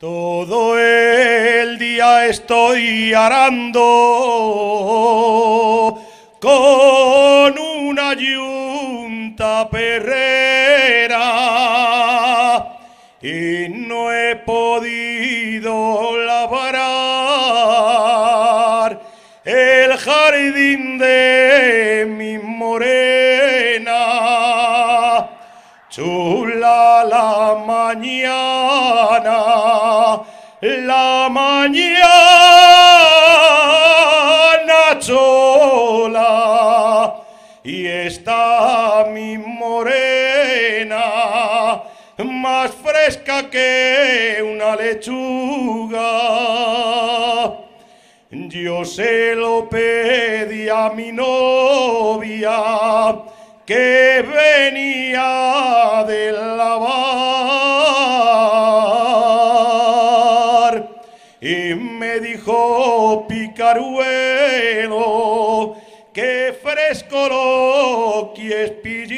Todo el día estoy arando con una yunta perrera y no he podido labrar el jardín de mi morena. Chula la mañana chola, y está mi morena más fresca que una lechuga. Yo se lo pedí a mi novia que venía de lavar y me dijo: picaruelo, que fresco lo quieres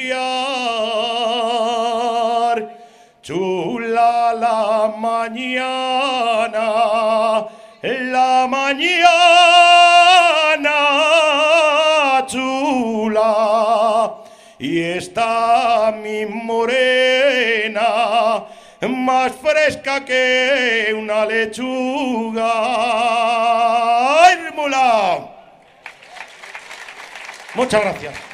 pillar. Chula la mañana chula, y está mi morena más fresca que una lechuga. ¡Ay, mula! Muchas gracias.